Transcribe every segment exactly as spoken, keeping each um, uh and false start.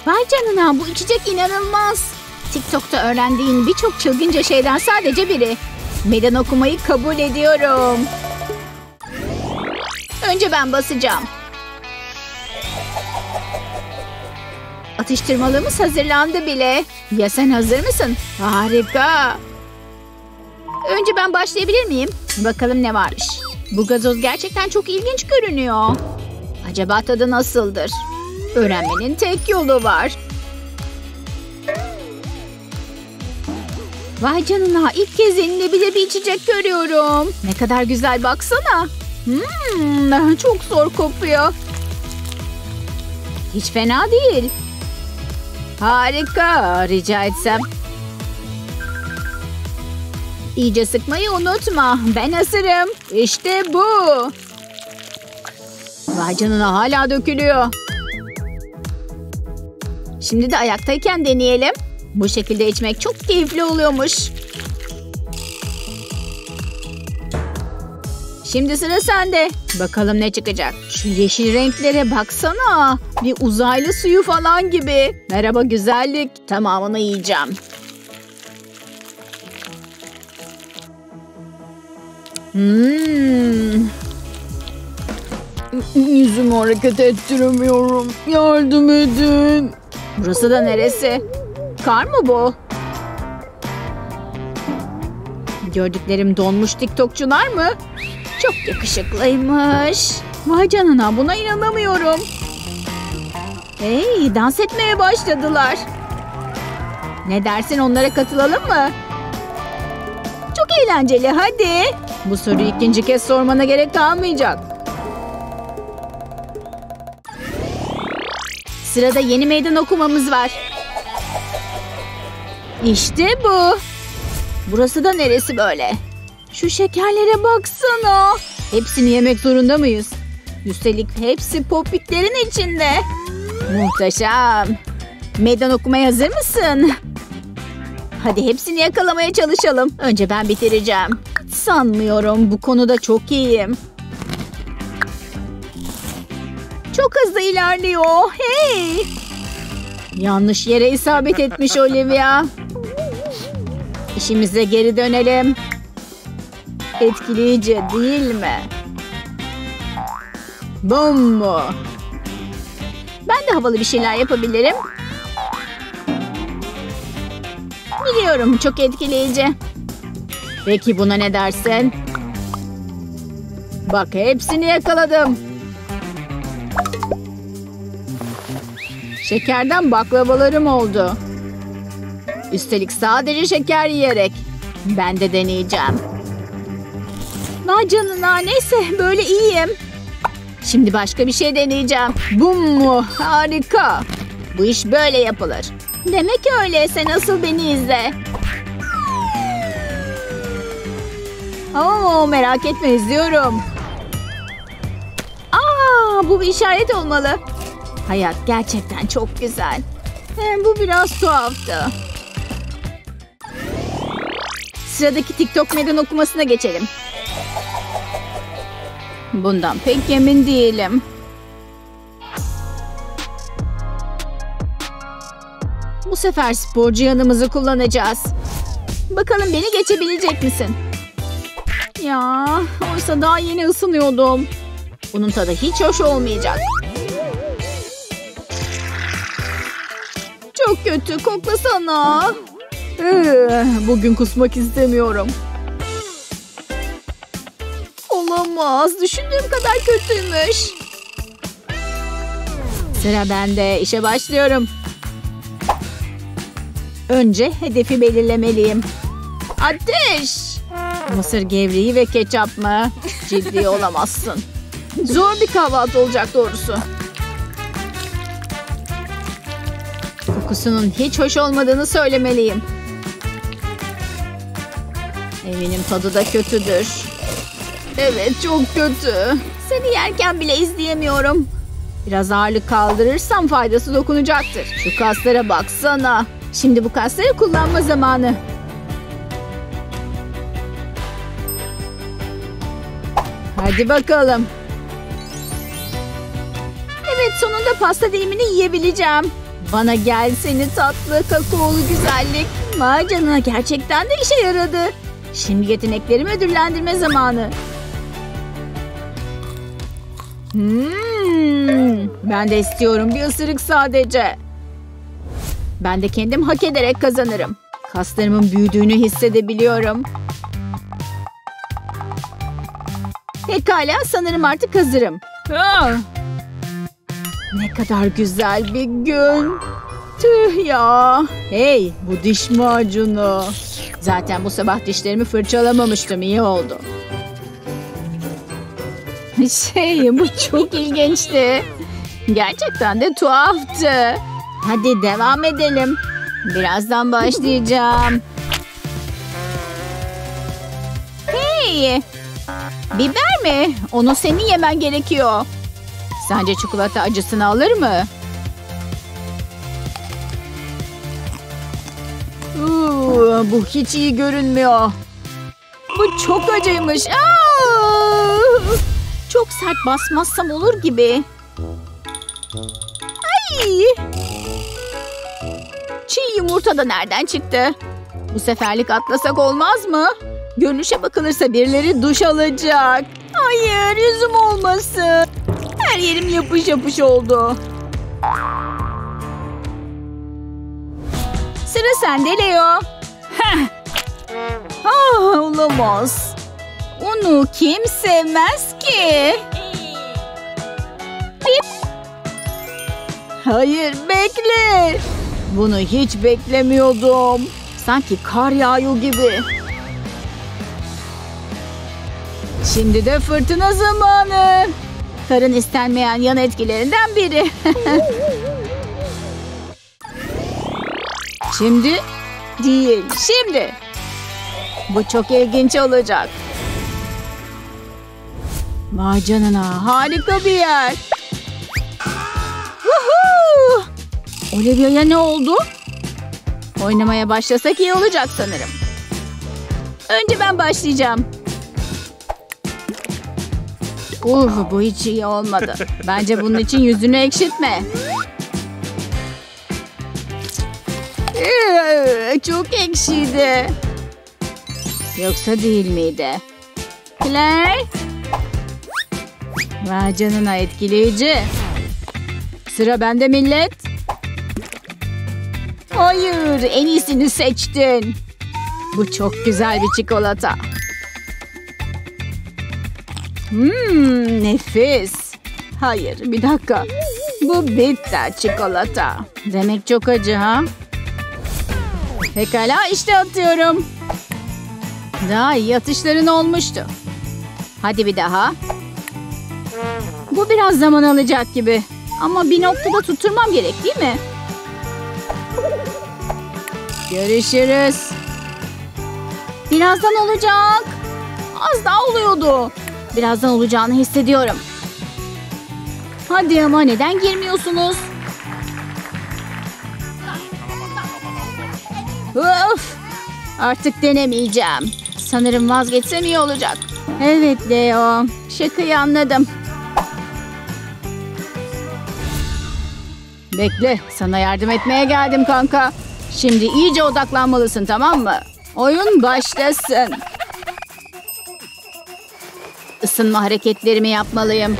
Vay canına, bu içecek inanılmaz. TikTok'ta öğrendiğin birçok çılgınca şeyden sadece biri. Meydan okumayı kabul ediyorum. Önce ben basacağım. Atıştırmalığımız hazırlandı bile. Ya sen hazır mısın? Harika. Önce ben başlayabilir miyim? Bakalım ne varmış. Bu gazoz gerçekten çok ilginç görünüyor. Acaba tadı nasıldır? Öğrenmenin tek yolu var. Vay canına, ilk kez yenilebilir bir içecek görüyorum. Ne kadar güzel, baksana. Hmm, çok zor kopuyor. Hiç fena değil. Harika, rica etsem. İyice sıkmayı unutma. Ben hazırım. İşte bu. Vay canına, hala dökülüyor. Şimdi de ayaktayken deneyelim. Bu şekilde içmek çok keyifli oluyormuş. Şimdi sıra sende. Bakalım ne çıkacak. Şu yeşil renklere baksana. Bir uzaylı suyu falan gibi. Merhaba güzellik. Tamamını yiyeceğim. Hmm. Yüzümü hareket ettiremiyorum. Yardım edin. Burası da neresi? Kar mı bu? Gördüklerim donmuş TikTokçular mı? Çok yakışıklıymış. Vay canına, buna inanamıyorum. Hey, dans etmeye başladılar. Ne dersin, onlara katılalım mı? Çok eğlenceli, hadi. Bu soruyu ikinci kez sormana gerek kalmayacak. Sırada yeni meydan okumamız var. İşte bu. Burası da neresi böyle? Şu şekerlere baksana. Hepsini yemek zorunda mıyız? Üstelik hepsi popitlerin içinde. Muhteşem. Meydan okumaya hazır mısın? Hadi hepsini yakalamaya çalışalım. Önce ben bitireceğim. Sanmıyorum, bu konuda çok iyiyim. Çok hızlı ilerliyor. Hey! Yanlış yere isabet etmiş Olivia. İşimize geri dönelim. Etkileyici değil mi? Bum mu? Ben de havalı bir şeyler yapabilirim. Biliyorum, çok etkileyici. Peki buna ne dersin? Bak, hepsini yakaladım. Şekerden baklavalarım oldu. Üstelik sadece şeker yiyerek. Ben de deneyeceğim. Vay canına, neyse böyle iyiyim. Şimdi başka bir şey deneyeceğim. Bum mu? Harika. Bu iş böyle yapılır. Demek öyle. Sen asıl beni izle. Oo, merak etme, izliyorum. Aa, bu bir işaret olmalı. Hayat gerçekten çok güzel. Hem bu biraz tuhaftı. Sıradaki TikTok meydan okumasına geçelim. Bundan pek emin değilim. Bu sefer sporcu yanımızı kullanacağız. Bakalım beni geçebilecek misin? Ya, oysa daha yeni ısınıyordum. Bunun tadı hiç hoş olmayacak. Çok kötü, koklasana. Ee, bugün kusmak istemiyorum. Olamaz, düşündüğüm kadar kötüymüş. Sıra bende, işe başlıyorum. Önce hedefi belirlemeliyim. Ateş! Mısır gevreği ve ketçap mı? Ciddi olamazsın. Zor bir kahvaltı olacak doğrusu. Kokusunun hiç hoş olmadığını söylemeliyim. Eminim tadı da kötüdür. Evet, çok kötü. Seni yerken bile izleyemiyorum. Biraz ağırlık kaldırırsam faydası dokunacaktır. Şu kaslara baksana. Şimdi bu kasları kullanma zamanı. Hadi bakalım. Evet, sonunda pasta dilimini yiyebileceğim. Bana gel seni tatlı kakaolu güzellik. Vay canına, gerçekten de işe yaradı. Şimdi yeteneklerimi ödüllendirme zamanı. Hmm, ben de istiyorum bir ısırık sadece. Ben de kendim hak ederek kazanırım. Kaslarımın büyüdüğünü hissedebiliyorum. Pekala, sanırım artık hazırım. Ah! Ne kadar güzel bir gün. Tüh ya. Hey, bu diş macunu. Zaten bu sabah dişlerimi fırçalamamıştım, iyi oldu. Şey, bu çok ilginçti. Gerçekten de tuhaftı. Hadi devam edelim. Birazdan başlayacağım. Hey! Biber mi? Onu senin yemen gerekiyor. Sence çikolata acısını alır mı? Uuu, bu hiç iyi görünmüyor. Bu çok acıymış. Aa! Çok sert basmazsam olur gibi. Ay! Çiğ yumurta da nereden çıktı? Bu seferlik atlasak olmaz mı? Görünüşe bakılırsa birileri duş alacak. Hayır, yüzüm olmasın. Her yerim yapış yapış oldu. Sıra sende Leo. Heh. Ah, olamaz. Onu kim sevmez ki? Bip. Hayır, bekle. Bunu hiç beklemiyordum. Sanki kar yağıyor gibi. Şimdi de fırtına zamanı. Karın istenmeyen yan etkilerinden biri. Şimdi değil, şimdi. Bu çok ilginç olacak. Vay canına, harika bir yer. Woohoo! Olivia'ya ne oldu? Oynamaya başlasak iyi olacak sanırım. Önce ben başlayacağım. Uf, bu hiç iyi olmadı. Bence bunun için yüzünü ekşitme. Ee, çok ekşiydi. Yoksa değil miydi? Claire? Vay canına, etkileyici. Sıra bende millet. Hayır, en iyisini seçtin. Bu çok güzel bir çikolata. Hmm, nefis. Hayır, bir dakika. Bu bitter çikolata. Demek çok acı ha? Pekala, işte atıyorum. Daha iyi atışların olmuştu. Hadi bir daha. Bu biraz zaman alacak gibi. Ama bir noktada tutturmam gerek değil mi? Görüşürüz. Birazdan olacak. Az daha oluyordu. Birazdan olacağını hissediyorum. Hadi ama neden girmiyorsunuz? Of! Artık denemeyeceğim. Sanırım vazgeçsem iyi olacak. Evet Leo. Şakayı anladım. Bekle. Sana yardım etmeye geldim kanka. Şimdi iyice odaklanmalısın, tamam mı? Oyun başlasın. Isınma hareketlerimi yapmalıyım.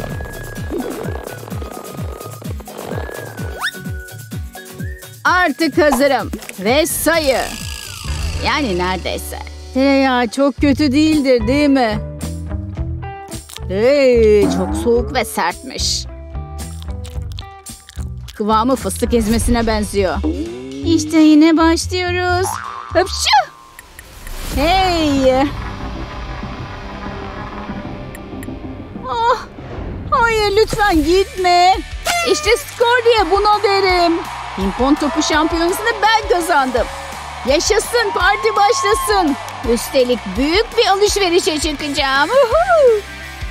Artık hazırım. Ve sayı. Yani neredeyse. Tereyağı çok kötü değildir, değil mi? Hey, çok soğuk ve sertmiş. Kıvamı fıstık ezmesine benziyor. İşte yine başlıyoruz. Hıpşu! Hey! Oh, hayır, lütfen gitme. İşte skor diye buna derim. Pimpon topu şampiyonasını ben kazandım. Yaşasın, parti başlasın. Üstelik büyük bir alışverişe çıkacağım. Uhu.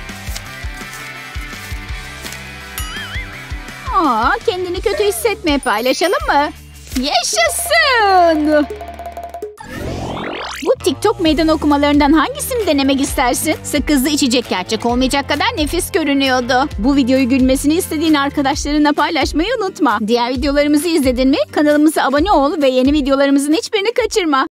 Aa, kendini kötü hissetme, paylaşalım mı? Yaşasın. Bu TikTok meydan okumalarından hangisini denemek istersin? Sakızlı içecek gerçek olmayacak kadar nefis görünüyordu. Bu videoyu gülmesini istediğin arkadaşlarınla paylaşmayı unutma. Diğer videolarımızı izledin mi? Kanalımıza abone ol ve yeni videolarımızın hiçbirini kaçırma.